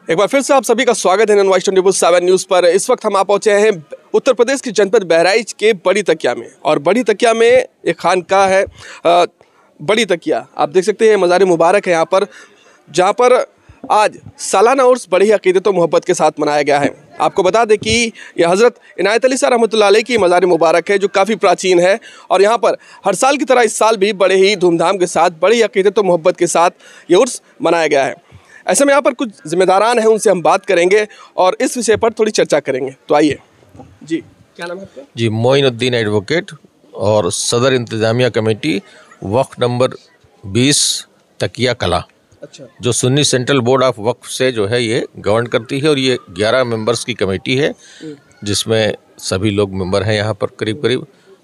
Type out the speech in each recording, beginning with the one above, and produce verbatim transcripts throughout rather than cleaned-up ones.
एक बार फिर से आप सभी का स्वागत है नॉइस ट्वेंटी सेवन न्यूज़ पर। इस वक्त हम आ पहुंचे हैं उत्तर प्रदेश की जनपद बहराइच के बड़ी तकिया में, और बड़ी तकिया में एक खानकाह है बड़ी तकिया। आप देख सकते हैं मज़ार मुबारक है यहाँ पर, जहाँ पर आज सालाना उर्स बड़ी अकीदत और मोहब्बत के साथ मनाया गया है। आपको बता दें कि यह हज़रत इनायत अली शाह रहमतुल्लाह अलैह की मज़ार मुबारक है, जो काफ़ी प्राचीन है, और यहाँ पर हर साल की तरह इस साल भी बड़े ही धूमधाम के साथ बड़ी अकीदत और मोहब्बत के साथ ये उर्स मनाया गया है। ऐसे में यहाँ पर कुछ जिम्मेदारान हैं, उनसे हम बात करेंगे और इस विषय पर थोड़ी चर्चा करेंगे। तो आइए जी, क्या नाम है आपका? जी, मोइनुद्दीन एडवोकेट और सदर इंतज़ामिया कमेटी वक्फ नंबर बीस तकिया कला। अच्छा। जो Sunni central board of Waqf से जो है ये गवर्न करती है, और ये ग्यारह मेंबर्स की कमेटी है जिसमें सभी लोग मेंबर हैं यहाँ पर करीब करीब।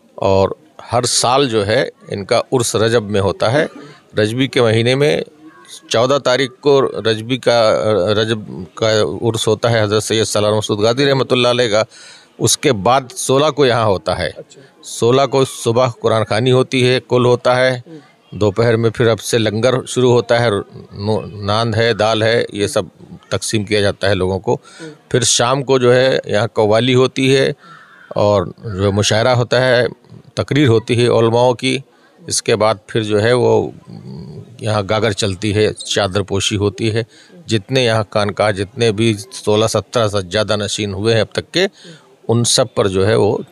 और हर साल जो है इनका उर्स रजब में होता है। रजबी के महीने में चौदह तारीख को रजबी का रजब का उर्स होता है हज़रत सैयद सलार मसूद गादी रहमतुल्लाह अलैह का। उसके बाद सोलह को यहाँ होता है। सोलह को सुबह कुरान खानी होती है, कुल होता है। दोपहर में फिर अब से लंगर शुरू होता है, नांद है, दाल है, ये सब तकसीम किया जाता है लोगों को। फिर शाम को जो है यहाँ कव्वाली होती है और जो मुशायरा होता है, तकरीर होती है उलमाओं की। इसके बाद फिर जो है वो यहाँ गागर चलती है, चादर पोशी होती है। जितने यहाँ खानकाह जितने भी सोलह सत्रह से ज़्यादा नशीन हुए हैं अब तक के, उन सब पर जो है वो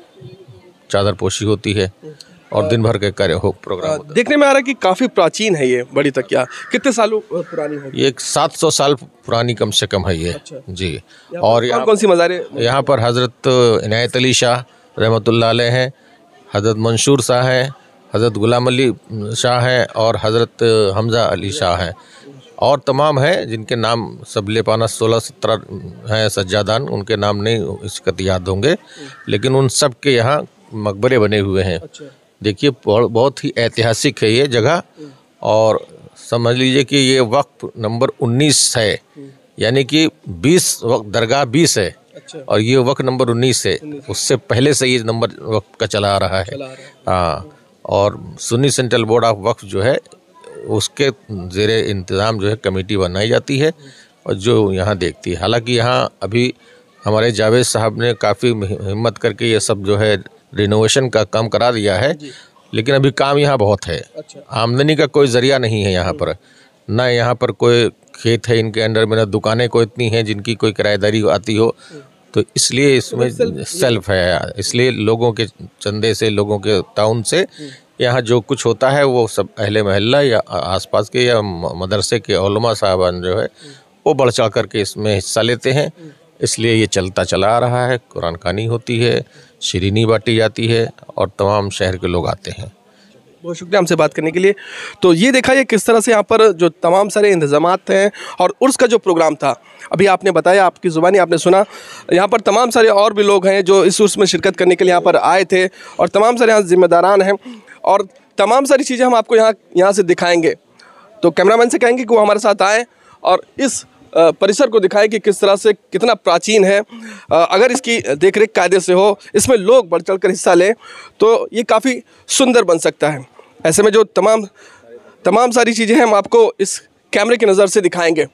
चादर पोशी होती है और दिन भर के कार्य हो प्रोग्राम होता है। देखने में आ रहा है कि काफ़ी प्राचीन है ये बड़ी तकिया। कितने सालों पुरानी है ये? एक सात सौ साल पुरानी कम से कम है ये। अच्छा। जी। और कौन कौन सी मज़ारें यहाँ पर? हज़रत इनायत अली शाह रहमतुल्लाह अलैह हैं, हज़रत मंसूर शाह हैं, हज़रत गुलाम अली शाह हैं और हज़रत हमज़ा अली शाह हैं, और तमाम हैं जिनके नाम सब ले पाना सोलह सत्रह हैं सज्जादान, उनके नाम नहीं इस वक्त याद होंगे, लेकिन उन सब के यहाँ मकबरे बने हुए हैं। देखिए बहुत ही ऐतिहासिक है ये जगह, और समझ लीजिए कि ये वक्फ नंबर उन्नीस है, यानी कि बीस वक्त दरगाह बीस है। अच्छा। और ये वक्फ नंबर उन्नीस है, उससे पहले से ये नंबर वक्फ का चला आ रहा है। हाँ, और Sunni central board of Waqf जो है उसके ज़ेरे इंतज़ाम जो है कमेटी बनाई जाती है और जो यहाँ देखती है। हालांकि यहाँ अभी हमारे जावेद साहब ने काफ़ी हिम्मत करके ये सब जो है रिनोवेशन का काम करा दिया है, लेकिन अभी काम यहाँ बहुत है। अच्छा। आमदनी का कोई ज़रिया नहीं है यहाँ पर, ना यहाँ पर कोई खेत है इनके अंडर में, ना दुकानें कोई इतनी हैं जिनकी कोई किराएदारी आती हो, तो इसलिए इसमें सेल्फ है। इसलिए लोगों के चंदे से, लोगों के ताउन से यहाँ जो कुछ होता है वो सब अहले महल्ला या आसपास के या मदरसे के उलमा साहबान जो है वो बढ़ चढ़ करके इसमें हिस्सा लेते हैं। इसलिए ये चलता चला आ रहा है। कुरान खानी होती है, शीरीनी बांटी जाती है और तमाम शहर के लोग आते हैं। बहुत शुक्रिया हमसे बात करने के लिए। तो ये देखा ये किस तरह से यहाँ पर जो तमाम सारे इंतजामात हैं और उर्स का जो प्रोग्राम था, अभी आपने बताया, आपकी ज़ुबानी आपने सुना, यहाँ पर तमाम सारे और भी लोग हैं जो इस उर्स में शिरकत करने के लिए यहाँ पर आए थे, और तमाम सारे यहाँ जिम्मेदारान हैं, और तमाम सारी चीज़ें हम आपको यहाँ यहाँ से दिखाएँगे। तो कैमरामैन से कहेंगे कि वो हमारे साथ आएँ और इस परिसर को दिखाएं कि किस तरह से कितना प्राचीन है। अगर इसकी देखरेख कायदे से हो, इसमें लोग बढ़ चढ़ कर हिस्सा लें, तो ये काफ़ी सुंदर बन सकता है। ऐसे में जो तमाम तमाम सारी चीज़ें हैं हम आपको इस कैमरे की नज़र से दिखाएंगे।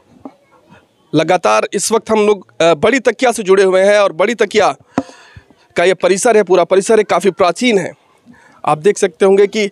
लगातार इस वक्त हम लोग बड़ी तकिया से जुड़े हुए हैं, और बड़ी तकिया का ये परिसर है, पूरा परिसर है, काफ़ी प्राचीन है। आप देख सकते होंगे कि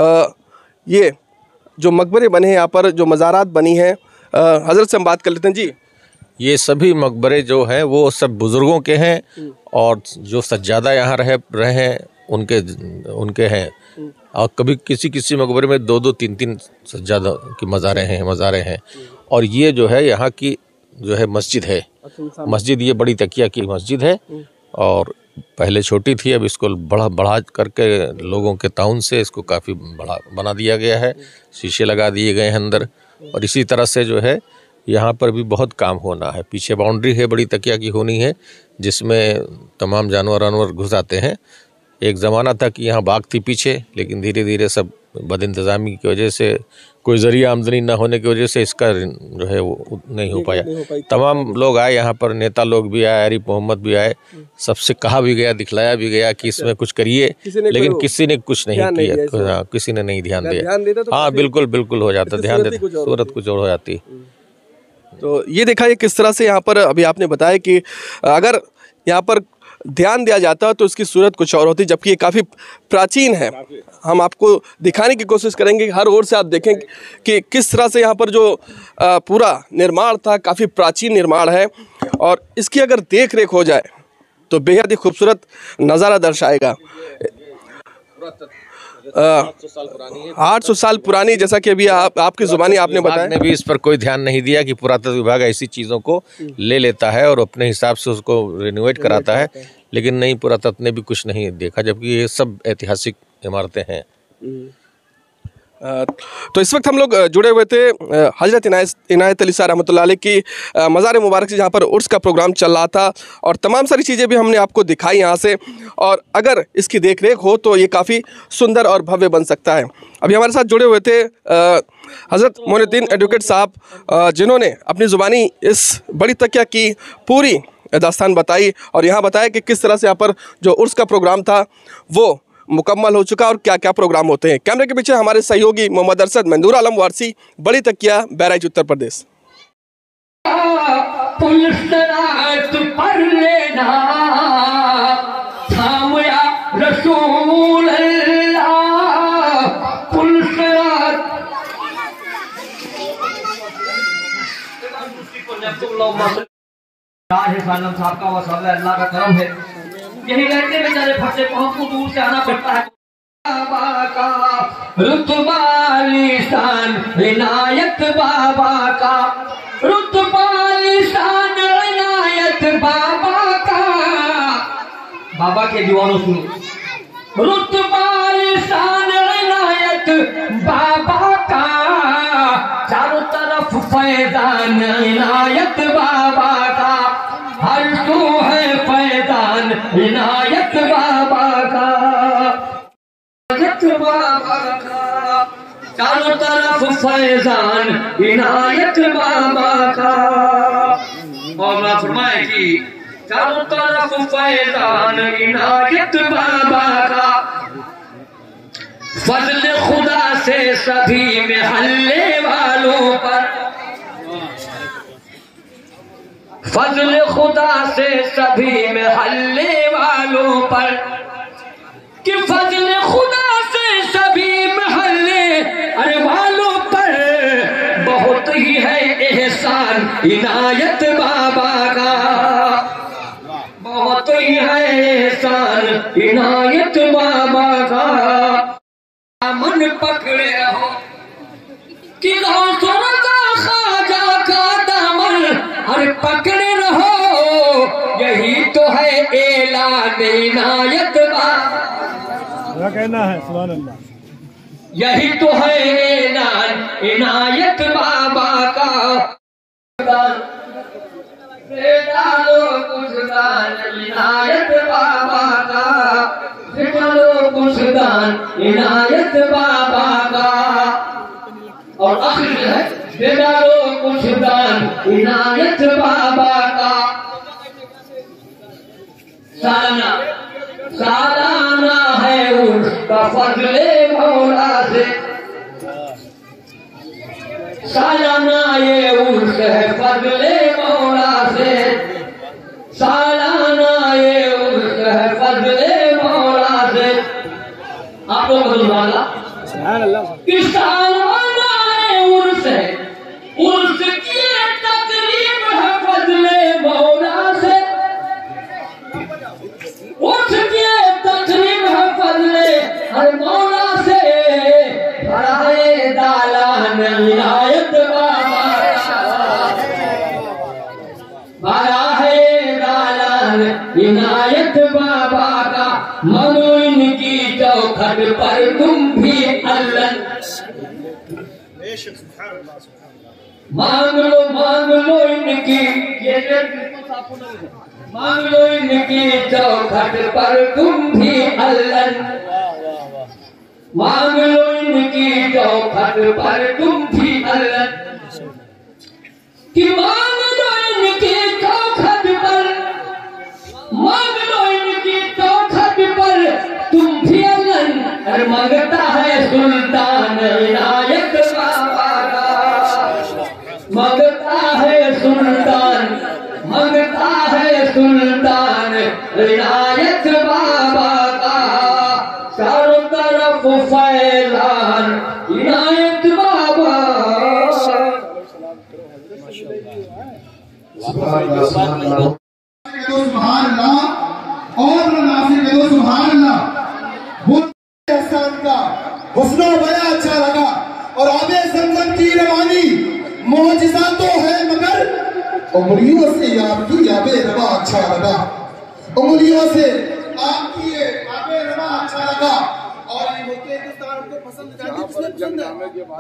ये जो मकबरे बने हैं यहाँ पर, जो मज़ारात बनी हैं, हज़रत से हम बात कर लेते हैं जी। ये सभी मकबरे जो हैं वो सब बुज़ुर्गों के हैं, और जो सज्जादा यहाँ रहे रहे हैं उनके उनके हैं। और कभी किसी किसी मकबरे में दो दो तीन तीन सज्जादा की मज़ारें हैं मज़ारें हैं और ये जो है यहाँ की जो है मस्जिद है। मस्जिद ये बड़ी तकिया की मस्जिद है, और पहले छोटी थी, अब इसको बढ़ा बढ़ा करके लोगों के ताउन से इसको काफ़ी बड़ा बना दिया गया है। शीशे लगा दिए गए हैं अंदर, और इसी तरह से जो है यहाँ पर भी बहुत काम होना है। पीछे बाउंड्री है बड़ी तकिया की होनी है, जिसमें तमाम जानवर वानवर घुस आते हैं। एक ज़माना था कि यहाँ बाग थी पीछे, लेकिन धीरे धीरे सब बदइंतज़ामी की वजह से, कोई ज़रिया आमदनी ना होने की वजह से इसका जो है वो नहीं हो पाया। तमाम लोग आए यहाँ पर, नेता लोग भी आए, आरिफ मोहम्मद भी आए, सबसे कहा भी गया, दिखलाया भी गया कि इसमें कुछ करिए, लेकिन किसी ने कुछ नहीं किया। हाँ, किसी ने नहीं ध्यान दिया। हाँ, बिल्कुल बिल्कुल हो जाता ध्यान देते, सूरत कुछ और हो जाती। तो ये देखा ये किस तरह से यहाँ पर अभी आपने बताया कि अगर यहाँ पर ध्यान दिया जाता तो इसकी सूरत कुछ और होती, जबकि ये काफ़ी प्राचीन है। हम आपको दिखाने की कोशिश करेंगे, हर ओर से आप देखें कि किस तरह से यहाँ पर जो पूरा निर्माण था काफ़ी प्राचीन निर्माण है, और इसकी अगर देख रेख हो जाए तो बेहद ही खूबसूरत नज़ारा दर्शाएगा। आठ सौ साल पुरानी, जैसा कि अभी आप आपकी जुबानी आपने बताया, ने भी इस पर कोई ध्यान नहीं दिया कि पुरातत्व विभाग ऐसी चीज़ों को ले लेता है और अपने हिसाब से उसको रिनोवेट कराता है, लेकिन नहीं, पुरातत्व ने भी कुछ नहीं देखा, जबकि ये सब ऐतिहासिक इमारतें हैं। तो इस वक्त हम लोग जुड़े हुए थे हजरत इनायत इनायत अली शाह रहमतुल्लाह अलैह की मज़ार मुबारक से, जहाँ पर उर्स का प्रोग्राम चल रहा था, और तमाम सारी चीज़ें भी हमने आपको दिखाई यहाँ से, और अगर इसकी देख रेख हो तो ये काफ़ी सुंदर और भव्य बन सकता है। अभी हमारे साथ जुड़े हुए थे हज़रत मोइनुद्दीन एडवोकेट साहब, जिन्होंने अपनी ज़ुबानी इस बड़ी तकिया की पूरी दास्तान बताई, और यहाँ बताया कि किस तरह से यहाँ पर जो उर्स का प्रोग्राम था वो मुकम्मल हो चुका और क्या क्या प्रोग्राम होते हैं। कैमरे के पीछे हमारे सहयोगी मोहम्मद अरशद, मंदूर आलम वारसी, बड़ी तकिया, बहराइच, उत्तर प्रदेश। साहब का वसाला अल्लाह का करम है, यही रहते बेचारे फटे पाँव को दूर से आना पड़ता है। बाबा का रुतबा लिसान इनायत, बाबा का रुतबा लिसान इनायत, बाबा का, बाबा के दीवानों सुनो, रुतबा लिसान इनायत बाबा का, चारों तरफ फैजान इनायत बाबा का, हर सू है फैजान इनायत बाबा का, बाबा का, चारों तरफ फैजान इनायत बाबा का। और ना फरमाए कि चारों तरफ फैजान इनायत बाबा का, फजल खुदा से सभी में हल्ले वालों पर, फजल खुदा से सभी में हल्ले वालों पर, कि फजल खुदा से सभी महल्ले अरे वालों पर, बहुत ही है एहसान इनायत बाबा का, बहुत ही है एहसान इनायत बाबा का। मन पकड़े हो कि खाजा का दामन, अरे पकड़े रहो, यही तो है एलान इनायत बाबा, क्या कहना है, सुभान अल्लाह, यही तो है ऐलान इनायत बाबा का। डालो कुछ दान इनायत बाबा का, डालो कुछ दान इनायत बाबा का, और आखिर में है डालो कुछ दान इनायत बाबा का। सालाना सालाना है उसका फजले मौला से, सालाना ये उर्स है फजले मौला से, सालाना ये उर्स है फजले मौला से। आप लोग सुभान अल्लाह, कि सालाना ये उर्स है, उर्स की तकरीब है फजले मौला से, उर्स की तकरीब है फजले हर मौला से, बड़ाए दालान इनायत बाबा का, बड़ाए दालान इनायत बाबा का, मनो इनकी चौखट पर तुम भी अल्लाह, मांग लो मांग लो इनकी, ये मांग लो इनकी चौखट पर तुम भी अल्लाह, मांग लो इनकी चौखट पर तुम भी अल्लाह, कि मांग लो इनकी चौखट पर, मांग लो इनकी चौखट पर तुम भी अल्लाह। अरे मांगता है सुल्तान इनायत बाबा का, मांगता है सुल्तान इनायत बाबा का, चारों तरफ फैलान इनायत बाबा। सुभान अल्लाह और नासिर के दो सुभान अल्लाह। वो एहसान का हुस्न बड़ा अच्छा लगा। और आबे ज़मज़म की रवानी मौजिज़ा तो है मगर उंगलियों से आपकी आबे रवा अच्छा लगा। उंगलियों से आपकी ये आबे रवा अच्छा लगा। और ये मुल्क हिंदुस्तान को पसंद जाती किसने पसंद है?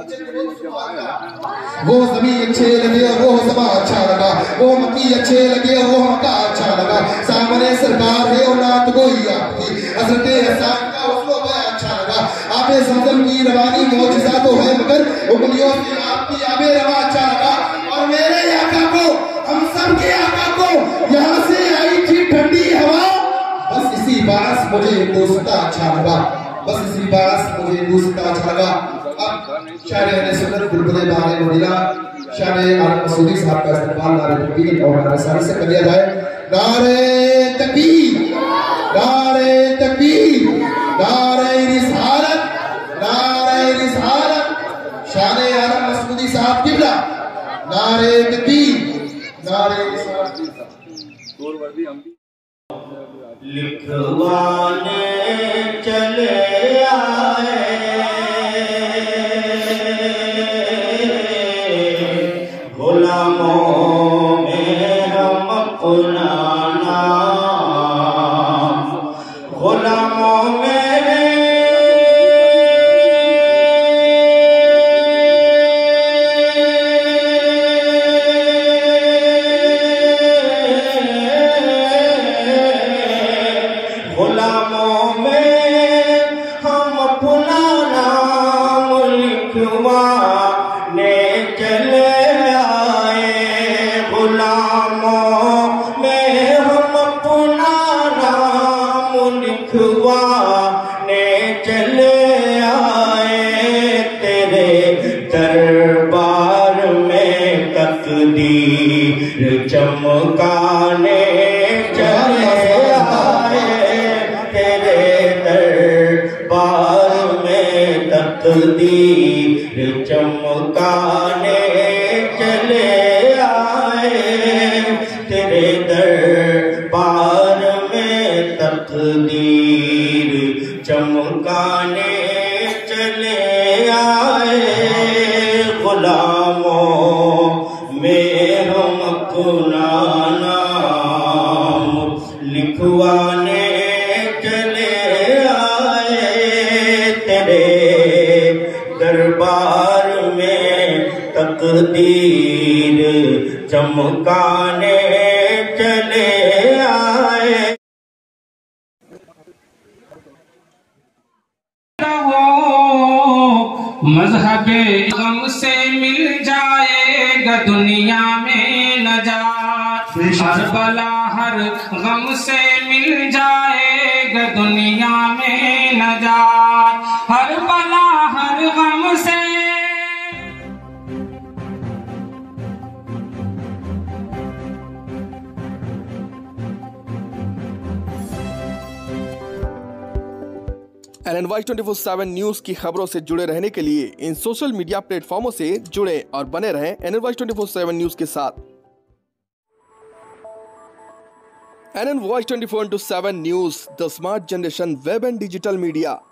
वो ज़मीन अच्छे लगे और वो समा अच्छा लगा। वो मक्की अच्छे लगे और वो मक्का अच्छा लगा। सामने सरकार है और नात कोई आपकी हज़रत हसन का उसको बड़ा अच्छा लगा। आबे ज़मज़म की रवानी मौजिज़ा तो है मगर उंगलियों से आपकी आबे रवा अच्छा लगा। और मेरे आका को, हम सब के आका को यहाँ से आई थी ठंडी हवा, बस इसी बास मुझे दोस्ता अच्छा लगा। बस इसी बास मुझे दोस्ता अच्छा लगा। अब शायर ने सुन्नत बुलबुले बारे मदीना शायर आलम मसूदी साहब का इस्तेमाल नारे तकबीर और नारे सारी से कर दिया जाए। नारे तकबीर, नारे तकबीर, नारे रिसालत, नारे रिसालत, शायर आलम मसूदी साहब किबला। नारे तकबीर, नारे रिसालत। लिखवाने चले आए गुलामों में हम अपना नाम, गुलामों में गुलामों में हम अपना नाम लिखवाने चले आए। गुलामों में हम अपना नाम लिखवाने चले आए। तेरे दरबार में तकदीर चमकाने चले आए। तेरे दरबार में तकदीर चमकाने चले आए। तेरे दरबार में तकदीर चमकाने चले आए। गुलामों में हम अपना नाम लिखवाने चले आए। तेरे दरबार में तकदीर चमकाने चले आए। मज़हबे गम से मिल जाएगा दुनिया में नजात। हर बला हर गम से मिल जाएगा दुनिया में नजात। हर बला हर गम से N N Y twenty four seven news की खबरों से जुड़े रहने के लिए इन सोशल मीडिया प्लेटफॉर्मों से जुड़े और बने रहें N N Y twenty four seven news के साथ। N N Y twenty four into seven news, the smart generation web and digital media.